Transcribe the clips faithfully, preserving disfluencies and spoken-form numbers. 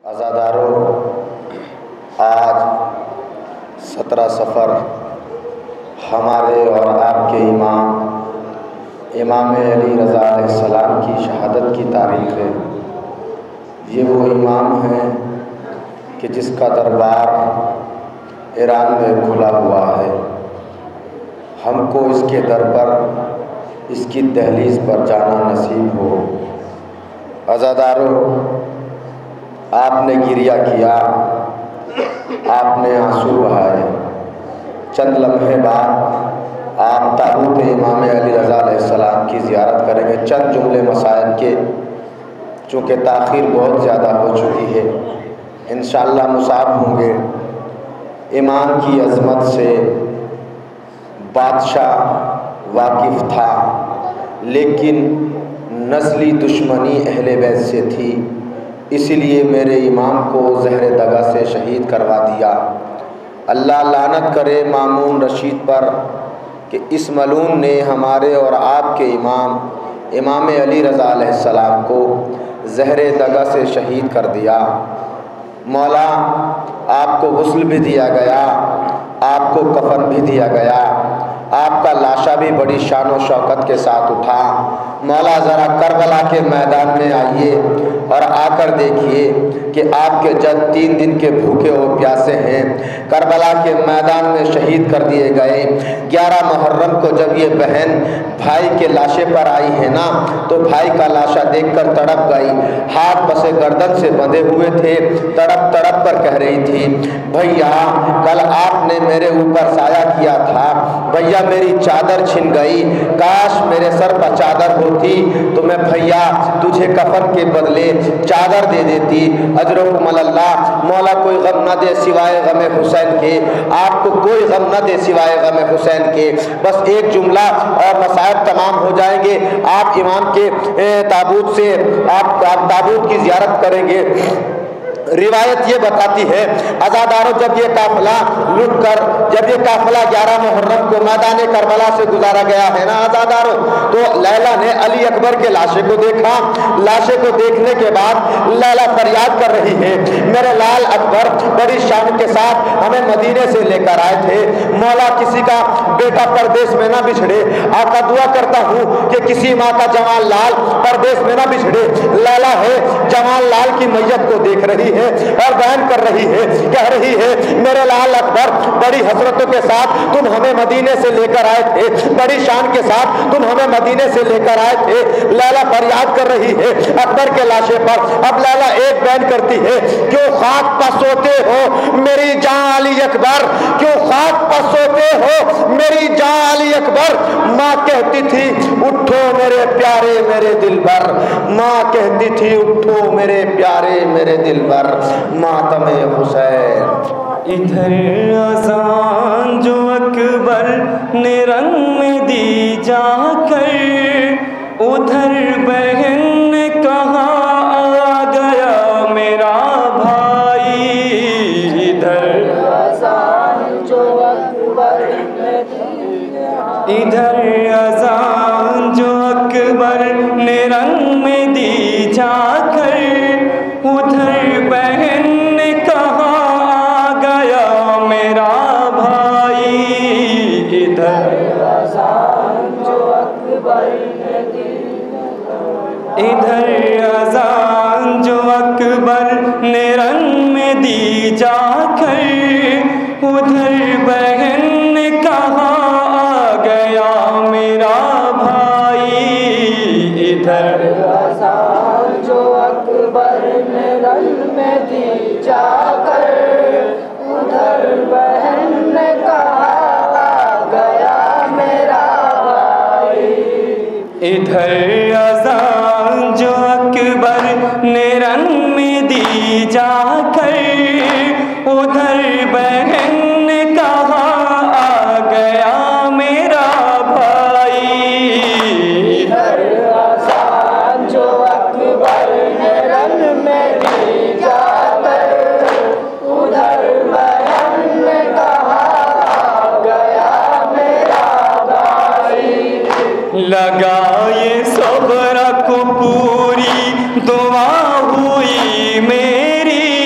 अज़ादारों, आज सत्रह सफ़र हमारे और आपके इमाम इमाम अली रज़ा अलैहिस्सलाम की शहादत की तारीख़ है। ये वो इमाम हैं कि जिसका दरबार ईरान में खुला हुआ है। हमको इसके दर पर, इसकी दहलीज़ पर जाना नसीब हो। अज़ादारों, आपने गिरिया किया, आपने आंसू बहाए। चंद लम्हे बाद आप ताबूत इमाम अली रज़ा अलैहिस्सलाम की ज़ियारत करेंगे। चंद जुमले मसाइल के, चूँकि ताख़ीर बहुत ज़्यादा हो चुकी है, इंशाअल्लाह मुसाब होंगे। इमाम की अज़मत से बादशाह वाकिफ़ था, लेकिन नस्ली दुश्मनी अहले बैत से थी, इसलिए मेरे इमाम को ज़हर दगा से शहीद करवा दिया। अल्लाह लानत करे मामून रशीद पर कि इस मलून ने हमारे और आपके इमाम इमाम अली रज़ा अलैहिस्सलाम को ज़हर दगा से शहीद कर दिया। मौला, आपको गुस्ल भी दिया गया, आपको कफन भी दिया गया, आपका लाशा भी बड़ी शान और शौकत के साथ उठा। मौला, ज़रा करबला के मैदान में आइए और आकर देखिए कि आपके जद तीन दिन के भूखे और प्यासे हैं, करबला के मैदान में शहीद कर दिए गए। ग्यारह मुहर्रम को जब ये बहन भाई के लाशे पर आई है ना, तो भाई का लाशा देखकर तड़प गई। हाथ बसे गर्दन से बंधे हुए थे, तड़प तड़प कर कह रही थी, भैया कल आपने मेरे ऊपर साया किया था, भैया मेरी चादर छिन गई, काश मेरे सर पर चादर होती तो मैं भैया तुझे कफन के बदले चादर दे देती। अजरुकुमुल्लाह, मौला कोई गम न दे सिवाय गमे हुसैन के, आपको कोई गम न दे सिवाय गमे हुसैन के। बस एक जुमला और मसाइब तमाम हो जाएंगे। आप इमाम के ताबूत से आप, आप ताबूत की ज़ियारत करेंगे। रिवायत ये बताती है, अज़ादारों, जब ये काफिला लुट कर जब ये काफिला ग्यारह मुहर्रम को मैदान करबला से गुजारा गया है ना अज़ादारों, तो लैला ने अली अकबर के लाशे को देखा। लाशे को देखने के बाद लैला फरियाद कर रही है, मेरे लाल अकबर बड़ी शान के साथ हमें मदीने से लेकर आए थे। मौला, किसी का बेटा परदेश में ना बिछड़े। आका दुआ करता हूँ कि किसी माँ का जवान लाल परदेश में ना बिछड़े। लैला है जवान लाल की मैयत को देख रही है और बयान कर रही है, कह रही है, मेरे लाल अकबर बड़ी हसरतों के साथ तुम हमें मदीने से लेकर आए थे, बड़ी शान के साथ तुम हमें मदीने से लेकर आए थे। लैला फरियाद कर रही है अकबर के लाशे पर। अब लैला एक बयान करती है, क्यों खाक पर सोते हो मेरी जान अली अकबर, क्यों खाक पर सोते हो मेरी जान अली अकबर। माँ कहती थी उठो मेरे प्यारे मेरे दिल भर, माँ कहती थी उठो मेरे प्यारे मेरे दिल भर। मातम हुसैन। इधर अज़ान जो अकबर ने रंग में दी जाकर, उधर बहन ने कहा आ गया मेरा भाई। इधर अज़ान जो अकबर ने दी, इधर अज़ान जो अकबर ने रंग में दी जाकर, उधर बहन ने कहा आ गया मेरा भाई। इधर अज़ान जो अकबर ने दी, इधर अज़ान जो अकबर ने रंग में दी जाकर, उधर बहन ने कहा आ गया मेरा भाई। इधर अज़ान जो अकबर ने रंग में दी जाकर, उधर बहन ने कहा आ गया मेरा भाई। इधर अज़ान जो अकबर ने रंग में दी जाकर, उधर बहन ने कहा आ गया मेरा भाई। इधर अज़ान जो अकबर ने रंग में दी जाकर, उधर बहन ने कहा आ गया मेरा भाई। लगाए सब्र को पूरी दुआ हुई मेरी,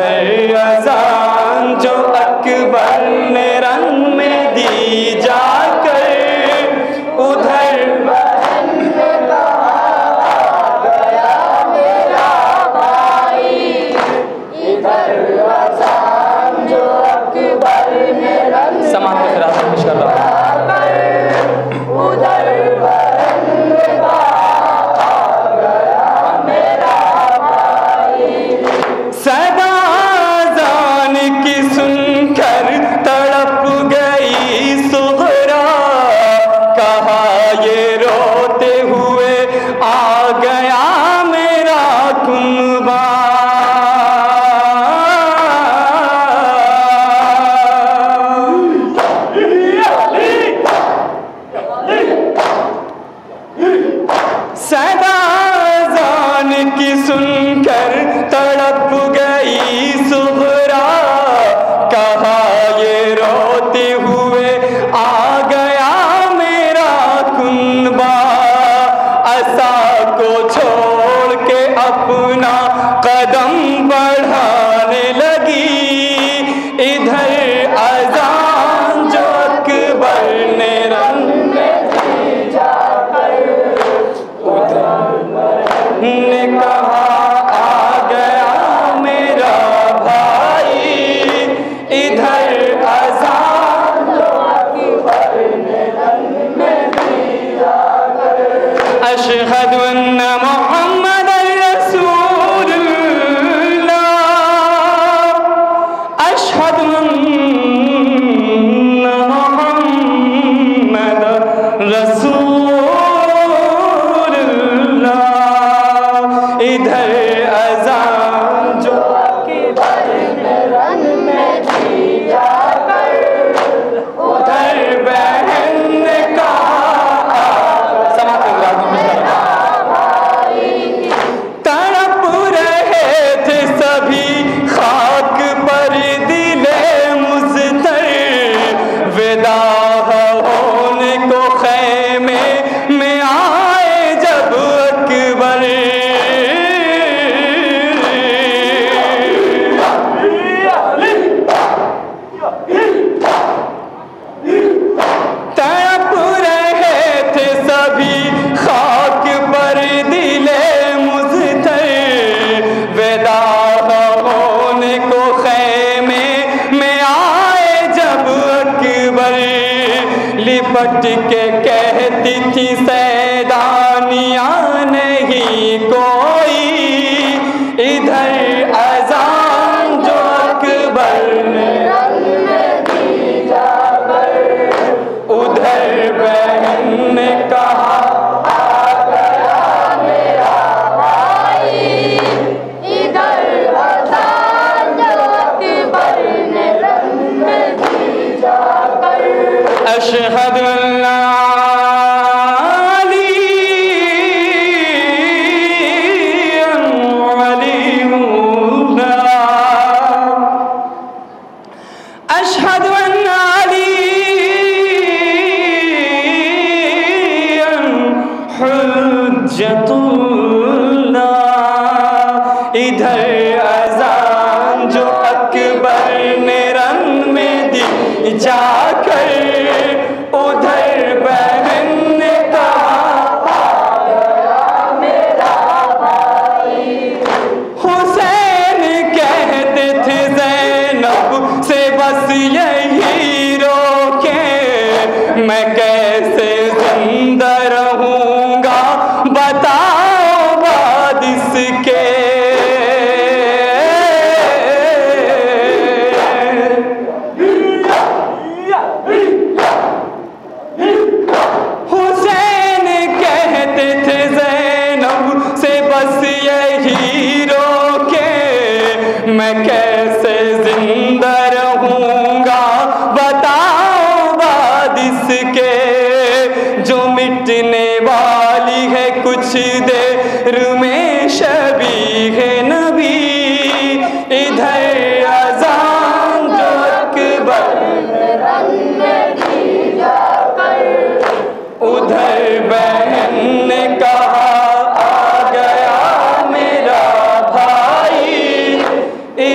इधर अजान जो अकबर ने रंग में दी जाकर, उधर बहन ने कहा गया मेरा भाई, इधर अजान जो अकबर ने रंग समाप्त में फिर पेश कर रहा हूँ। उधर बहन ने कहा गया मेरा भाई, सदा अज़ान की सुनकर तड़प गई सुगरा, कहा ये रोते हुए आ गया मेरा कुंबा। सदा अज़ान की सुनकर तड़प गई सुगरा, कहा ये रोते हुए आ गया मेरा कुंबा। असा को छोड़ के अपना कदम बढ़ाने लगी, इधर अज़ान जो अकबर ने रंग में दी जाकर, उधर ने कहा आ गया मेरा भाई, इधर अज़ान जो अकबर ने रंग में दी जाकर। अशहदु अन्ना मुहम्मदन रसूलुल्लाह, अशहदु अन्ना मुहम्मदन रसूलुल्लाह, इधर अज़ान जो अकबर ने रंग में दी जाकर, उधर बहन ने कहा समाप्त मेरा भाई, तड़प रहे थे सभी खाक पर दिले मुज़तर, विदा होने को खैमे में आए जब अकबर, तड़प रहे थे सभी खाक पर दिले मुज़तर, विदा होने को खैमे में आए जब अकबर, लिपट के कहती थी सैदानिया नहीं कोई, इधर अज़ान जो अकबर ने रंग में दी जाकर, उधर बहन ने कहा आ गया मेरा भाई, इधर अज़ान जो अकबर ने रंग में दी जाकर। अशहदु अल्ला अशहदु अन्ना अलीय्यन हुज्जतुल्लाह, इधर अज़ान जो अकबर ने रंग में दी जाकर, उधर बहन ने कहा गया मेरा भाई, हुसैन कहते थे ज़ैनब से बस यही रोके, मैं कैसे जिंदा रहूंगा बताओ बाद इसके, हुसैन कहते थे ज़ैनब से बस यही रोके, मैं कैसे जिंदा रहूंगा बताओ बाद इसके, जो मिटने वाली है कुछ देर में शबीह नबी, इधर अज़ान जो अकबर ने रंग में दी जाकर, उधर बहन ने कहा आ गया मेरा भाई, इधर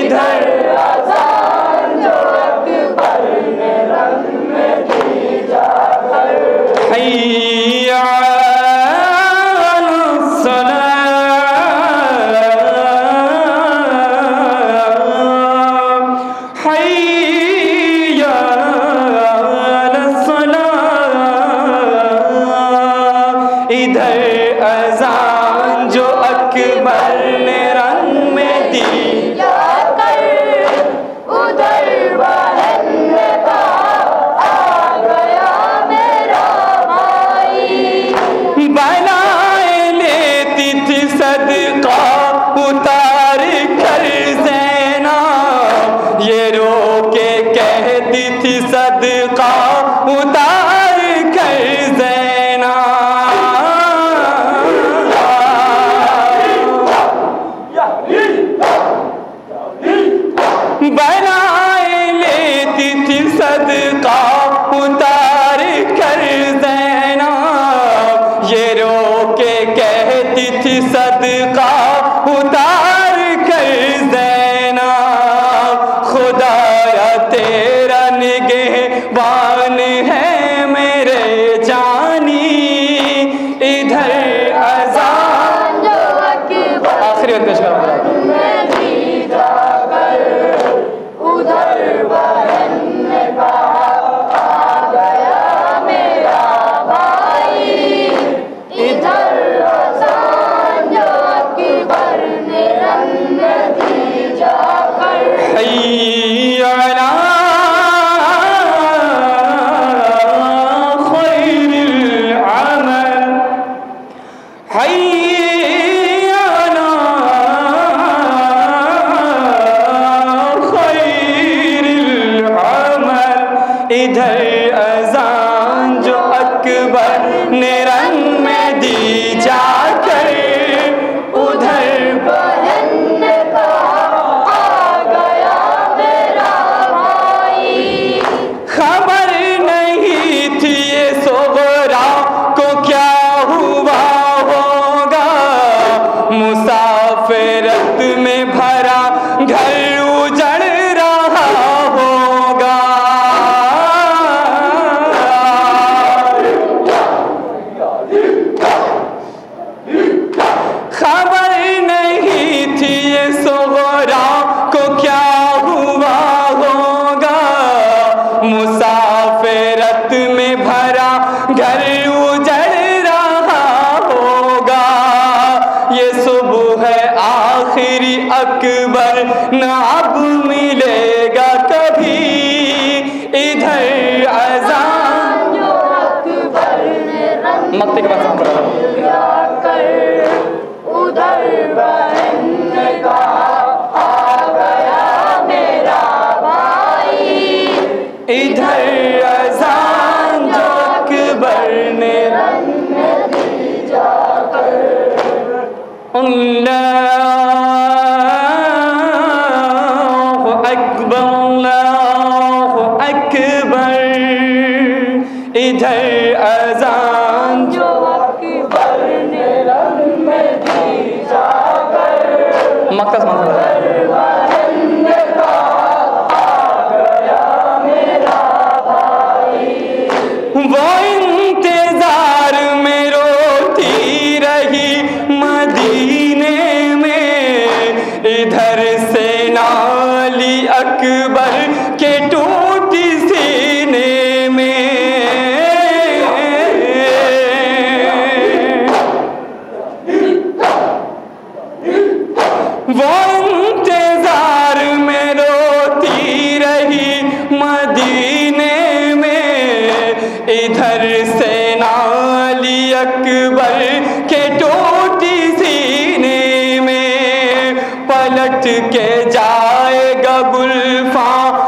के जाएगा गुल्फां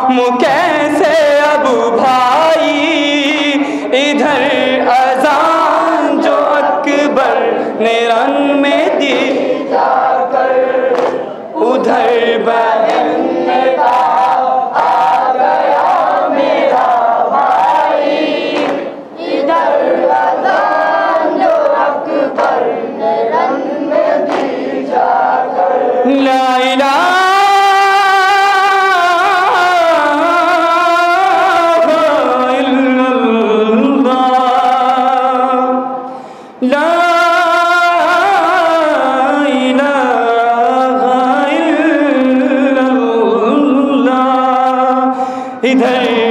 ला इलाहा इल्लल्लाह। इधर